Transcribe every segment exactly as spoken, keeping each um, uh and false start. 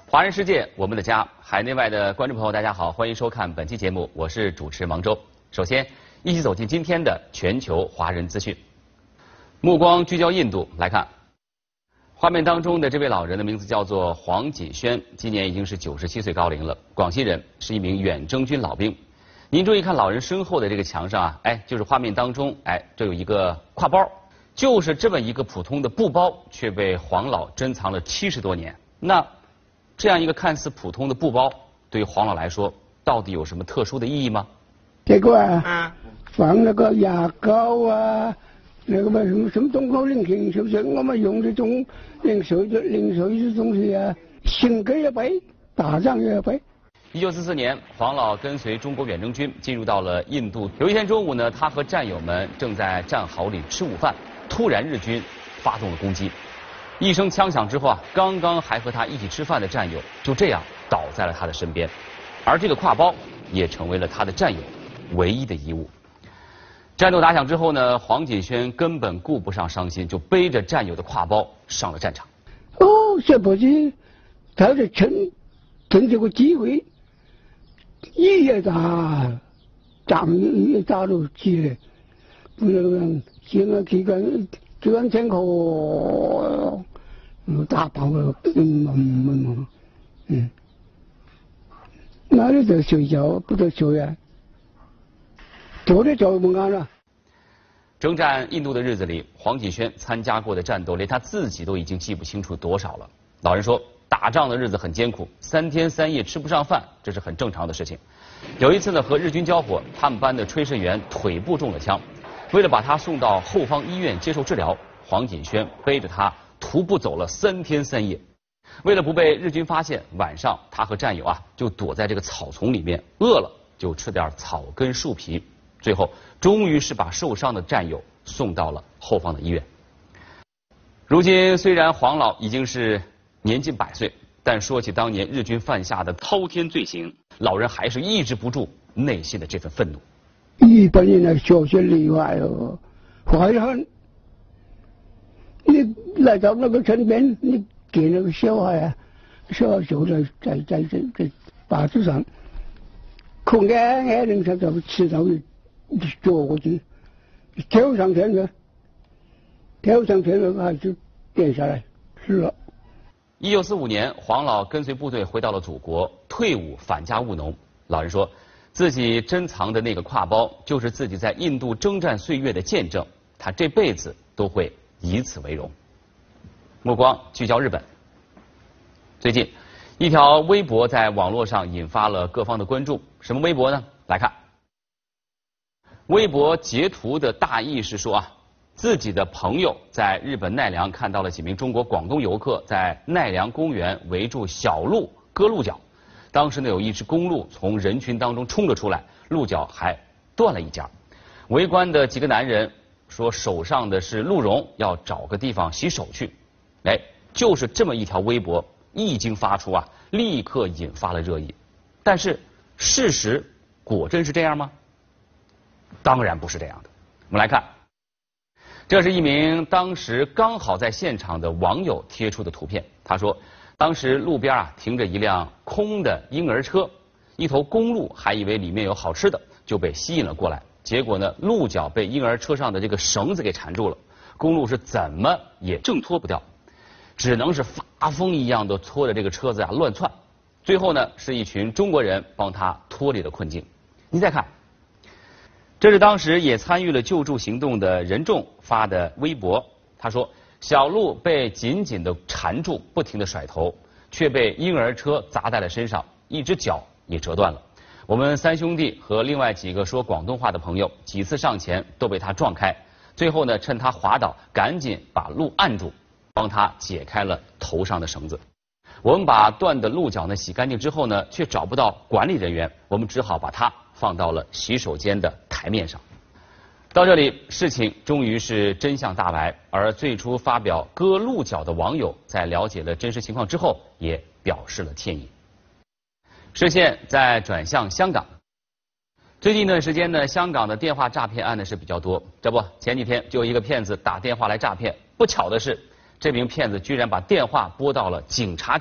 华人世界，我们的家，海内外的观众朋友，大家好，欢迎收看本期节目，我是主持芒周。首先，一起走进今天的全球华人资讯。目光聚焦印度，来看画面当中的这位老人的名字叫做黄锦轩，今年已经是九十七岁高龄了，广西人，是一名远征军老兵。您注意看老人身后的这个墙上啊，哎，就是画面当中，哎，这有一个挎包，就是这么一个普通的布包，却被黄老珍藏了七十多年。那这样一个看似普通的布包，对于黄老来说，到底有什么特殊的意义吗？ 这个啊，放那个牙膏啊，那个嘛什么什么东口零钱，是不是？我们用这种零碎的零碎的东西啊，行给也背，打仗也背。 一九四四年，黄老跟随中国远征军进入到了印度。有一天中午呢，他和战友们正在战壕里吃午饭，突然日军发动了攻击。一声枪响之后啊，刚刚还和他一起吃饭的战友就这样倒在了他的身边，而这个挎包也成为了他的战友唯一的遗物。战斗打响之后呢，黄锦轩根本顾不上伤心，就背着战友的挎包上了战场。 哦，这不是他在趁趁这个机会，一夜打仗也打到起来，不能现在机关机关枪口。打跑了，嗯嗯嗯嗯，哪里得睡觉不得睡呀？坐着就不安了。 征战印度的日子里，黄锦轩参加过的战斗，连他自己都已经记不清楚多少了。老人说，打仗的日子很艰苦，三天三夜吃不上饭，这是很正常的事情。有一次呢，和日军交火，他们班的炊事员腿部中了枪，为了把他送到后方医院接受治疗，黄锦轩背着他徒步走了三天三夜，为了不被日军发现，晚上他和战友啊就躲在这个草丛里面，饿了就吃点草根树皮，最后终于是把受伤的战友送到了后方的医院。如今虽然黄老已经是年近百岁，但说起当年日军犯下的滔天罪行，老人还是抑制不住内心的这份愤怒。 日本人的小学厉害哦，坏得很。你来到那个身边，你给那个小孩啊，小孩就在在在在在靶子上，空眼眼人他就吃到你坐过去，跳上天了，跳上天了还就跌下来死了。 一九四五年，黄老跟随部队回到了祖国，退伍返家务农。老人说，自己珍藏的那个挎包，就是自己在印度征战岁月的见证，他这辈子都会以此为荣。目光聚焦日本。最近，一条微博在网络上引发了各方的关注。什么微博呢？来看，微博截图的大意是说啊，自己的朋友在日本奈良看到了几名中国广东游客在奈良公园围住小鹿割鹿角，当时呢有一只公鹿从人群当中冲了出来，鹿角还断了一截。围观的几个男人说手上的是鹿茸，要找个地方洗手去。哎，就是这么一条微博一经发出啊，立刻引发了热议。但是事实果真是这样吗？当然不是这样的。我们来看，这是一名当时刚好在现场的网友贴出的图片。他说，当时路边啊停着一辆空的婴儿车，一头公鹿还以为里面有好吃的，就被吸引了过来。结果呢，鹿角被婴儿车上的这个绳子给缠住了，公鹿是怎么也挣脱不掉，只能是发疯一样的拖着这个车子啊乱窜。最后呢，是一群中国人帮他脱离了困境。你再看，这是当时也参与了救助行动的任仲发的微博。他说，小鹿被紧紧的缠住，不停的甩头，却被婴儿车砸在了身上，一只脚也折断了。我们三兄弟和另外几个说广东话的朋友几次上前都被他撞开，最后呢，趁他滑倒，赶紧把鹿按住，帮他解开了头上的绳子。我们把断的鹿角呢洗干净之后呢，却找不到管理人员，我们只好把它放到了洗手间的台面上。到这里，事情终于是真相大白，而最初发表割鹿角的网友在了解了真实情况之后，也表示了歉意。视线再转向香港。最近一段时间呢，香港的电话诈骗案呢是比较多。这不，前几天就有一个骗子打电话来诈骗，不巧的是，这名骗子居然把电话拨到了警察局，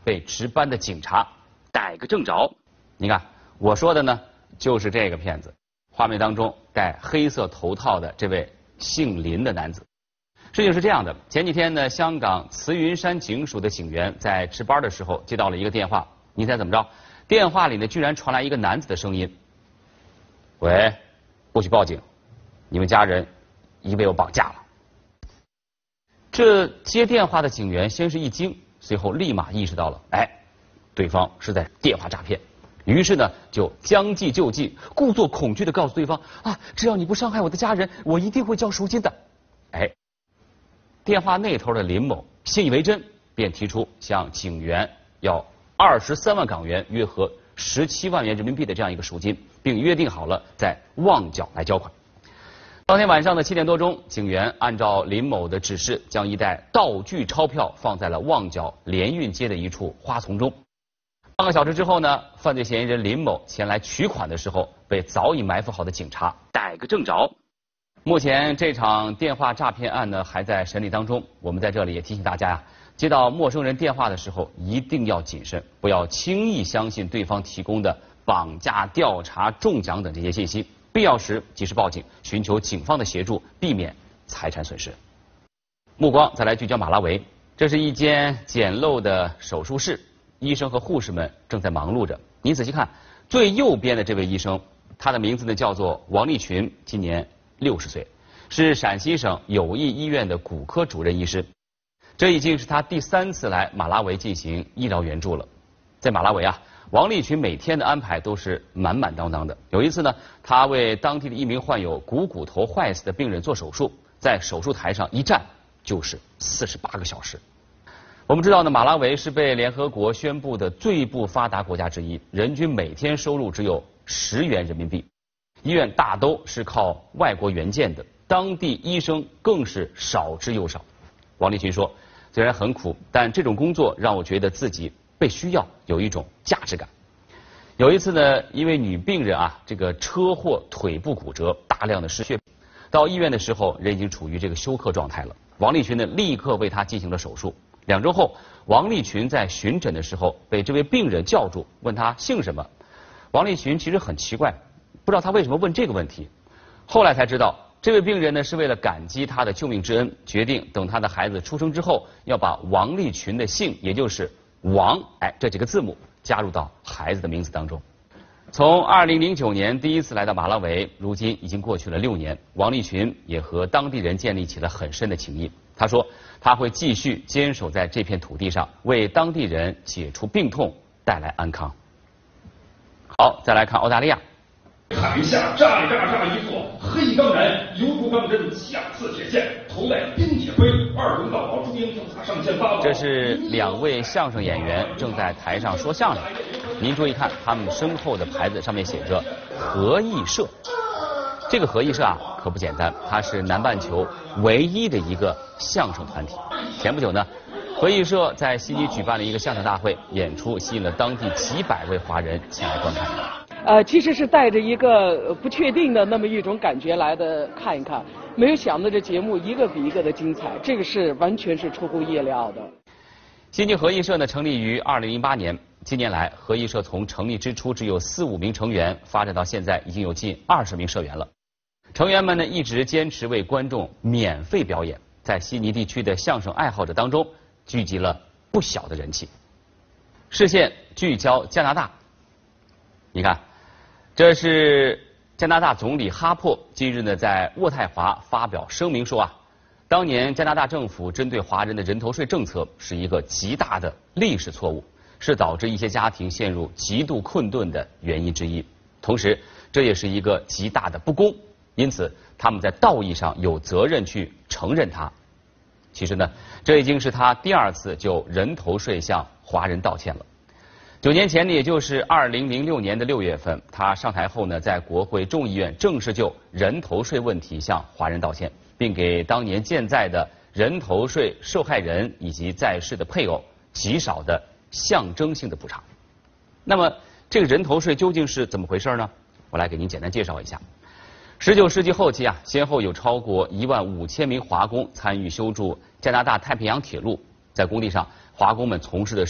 被值班的警察逮个正着。你看我说的呢，就是这个骗子。画面当中戴黑色头套的这位姓林的男子。事情是这样的，前几天呢，香港慈云山警署的警员在值班的时候接到了一个电话，你猜怎么着？电话里呢居然传来一个男子的声音：“喂，不许报警，你们家人已经被我绑架了。”这接电话的警员先是一惊，随后立马意识到了，哎，对方是在电话诈骗。于是呢，就将计就计，故作恐惧地告诉对方啊，只要你不伤害我的家人，我一定会交赎金的。哎，电话那头的林某信以为真，便提出向警员要二十三万港元，约合十七万元人民币的这样一个赎金，并约定好了在旺角来交款。当天晚上的七点多钟，警员按照林某的指示，将一袋道具钞票放在了旺角联运街的一处花丛中。半个小时之后呢，犯罪嫌疑人林某前来取款的时候，被早已埋伏好的警察逮个正着。目前这场电话诈骗案呢还在审理当中，我们在这里也提醒大家呀，接到陌生人电话的时候一定要谨慎，不要轻易相信对方提供的绑架、调查、中奖等这些信息，必要时及时报警，寻求警方的协助，避免财产损失。目光再来聚焦马拉维，这是一间简陋的手术室。医生和护士们正在忙碌着。你仔细看，最右边的这位医生，他的名字呢叫做王立群，今年六十岁，是陕西省友谊医院的骨科主任医师。这已经是他第三次来马拉维进行医疗援助了。在马拉维啊，王立群每天的安排都是满满当当的。有一次呢，他为当地的一名患有股骨头坏死的病人做手术，在手术台上一站就是四十八个小时。我们知道呢，马拉维是被联合国宣布的最不发达国家之一，人均每天收入只有十元人民币，医院大都是靠外国援建的，当地医生更是少之又少。王立群说，虽然很苦，但这种工作让我觉得自己被需要，有一种价值感。有一次呢，一位女病人啊，这个车祸腿部骨折，大量的失血，到医院的时候人已经处于这个休克状态了。王立群呢，立刻为她进行了手术。两周后，王立群在巡诊的时候被这位病人叫住，问他姓什么。王立群其实很奇怪，不知道他为什么问这个问题。后来才知道，这位病人呢是为了感激他的救命之恩，决定等他的孩子出生之后，要把王立群的姓，也就是王，哎，这几个字母加入到孩子的名字当中。从二零零九年第一次来到马拉维，如今已经过去了六年，王立群也和当地人建立起了很深的情谊。他说，他会继续坚守在这片土地上，为当地人解除病痛，带来安康。好，再来看澳大利亚。 海下炸炸炸一座黑钢燃油柱钢针下刺铁线，头戴冰铁盔，二龙道宝朱缨就擦上线八宝。 这是两位相声演员正在台上说相声。您注意看，他们身后的牌子上面写着合艺社。这个合艺社啊可不简单，它是南半球唯一的一个相声团体。前不久呢，合艺社在悉尼举办了一个相声大会，演出吸引了当地几百位华人前来观看。 呃，其实是带着一个不确定的那么一种感觉来的看一看，没有想到这节目一个比一个的精彩，这个是完全是出乎意料的。 悉尼合艺社呢成立于二零零八年，近年来合艺社从成立之初只有四五名成员，发展到现在已经有近二十名社员了。成员们呢一直坚持为观众免费表演，在悉尼地区的相声爱好者当中聚集了不小的人气。视线聚焦加拿大，你看，这是加拿大总理哈珀今日呢在渥太华发表声明说啊，当年加拿大政府针对华人的人头税政策是一个极大的历史错误，是导致一些家庭陷入极度困顿的原因之一。同时，这也是一个极大的不公，因此他们在道义上有责任去承认它。其实呢，这已经是他第二次就人头税向华人道歉了。九年前呢，也就是二零零六年的六月份，他上台后呢，在国会众议院正式就人头税问题向华人道歉，并给当年健在的人头税受害人以及在世的配偶极少的象征性的补偿。那么，这个人头税究竟是怎么回事呢？我来给您简单介绍一下。十九世纪后期啊，先后有超过一万五千名华工参与修筑加拿大太平洋铁路，在工地上，华工们从事的是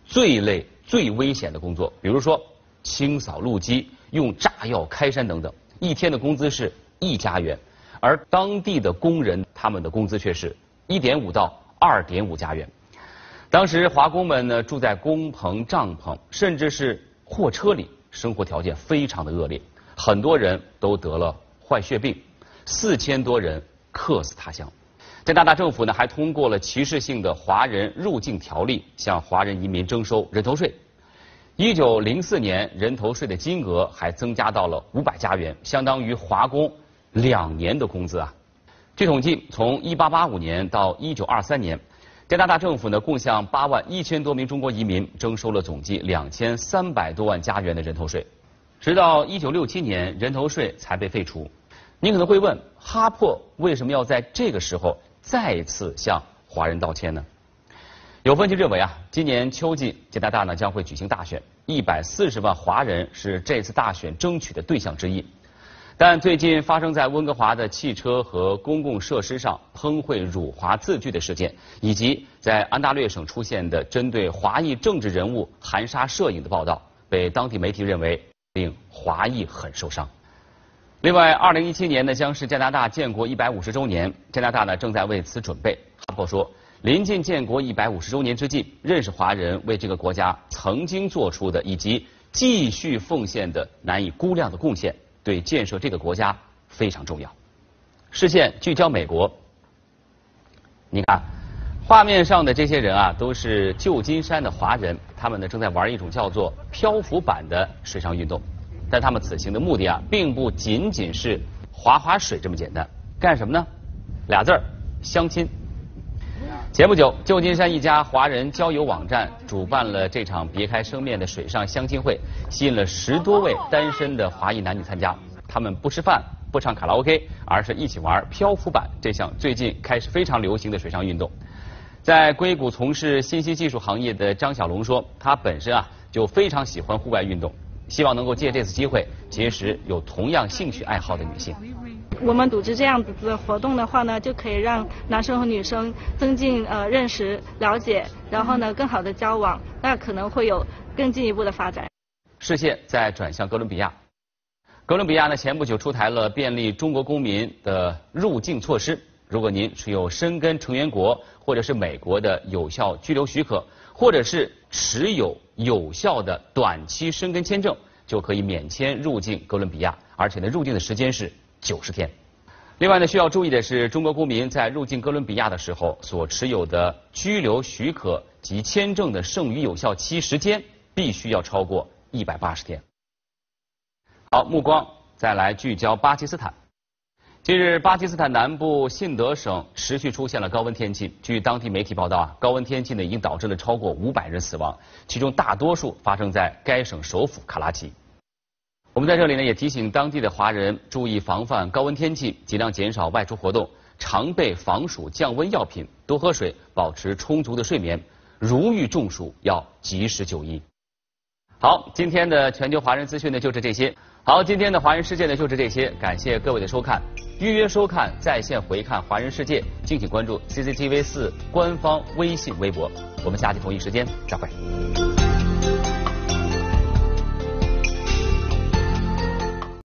最累、最危险的工作，比如说清扫路基、用炸药开山等等，一天的工资是一加元，而当地的工人他们的工资却是一点五到二点五加元。当时华工们呢住在工棚、帐篷，甚至是货车里，生活条件非常的恶劣，很多人都得了坏血病，四千多人客死他乡。加拿大政府呢还通过了歧视性的华人入境条例，向华人移民征收人头税。一九零四年，人头税的金额还增加到了五百加元，相当于华工两年的工资啊。据统计，从一八八五年到一九二三年，加拿大政府呢共向八万一千多名中国移民征收了总计两千三百多万加元的人头税。直到一九六七年，人头税才被废除。您可能会问，哈珀为什么要在这个时候再次向华人道歉呢？有分析认为啊，今年秋季加拿大呢将会举行大选，一百四十万华人是这次大选争取的对象之一。但最近发生在温哥华的汽车和公共设施上喷绘辱华字句的事件，以及在安大略省出现的针对华裔政治人物含沙射影的报道，被当地媒体认为令华裔很受伤。另外，二零一七年呢将是加拿大建国一百五十周年，加拿大呢正在为此准备。哈珀说，临近建国一百五十周年之际，认识华人为这个国家曾经做出的以及继续奉献的难以估量的贡献，对建设这个国家非常重要。视线聚焦美国，你看，画面上的这些人啊，都是旧金山的华人，他们呢正在玩一种叫做漂浮板的水上运动。但他们此行的目的啊，并不仅仅是划划水这么简单，干什么呢？俩字儿，相亲。前不久，旧金山一家华人交友网站主办了这场别开生面的水上相亲会，吸引了十多位单身的华裔男女参加。他们不吃饭，不唱卡拉 OK， 而是一起玩漂浮板这项最近开始非常流行的水上运动。在硅谷从事信息技术行业的张小龙说，他本身啊就非常喜欢户外运动，希望能够借这次机会结识有同样兴趣爱好的女性。 我们组织这样子的活动的话呢，就可以让男生和女生增进呃认识、了解，然后呢更好的交往，那可能会有更进一步的发展。视线再转向哥伦比亚，哥伦比亚呢前不久出台了便利中国公民的入境措施。如果您持有申根成员国或者是美国的有效居留许可，或者是持有有效的短期申根签证，就可以免签入境哥伦比亚，而且呢入境的时间是九十天。另外呢，需要注意的是，中国公民在入境哥伦比亚的时候所持有的居留许可及签证的剩余有效期时间必须要超过一百八十天。好，目光再来聚焦巴基斯坦。近日，巴基斯坦南部信德省持续出现了高温天气。据当地媒体报道啊，高温天气呢已经导致了超过五百人死亡，其中大多数发生在该省首府卡拉奇。我们在这里呢也提醒当地的华人注意防范高温天气，尽量减少外出活动，常备防暑降温药品，多喝水，保持充足的睡眠。如遇中暑，要及时就医。好，今天的全球华人资讯呢就是这些。好，今天的华人世界呢就是这些，感谢各位的收看。预约收看、在线回看华人世界，敬请关注 C C T V 四官方微信微博。我们下期同一时间再会。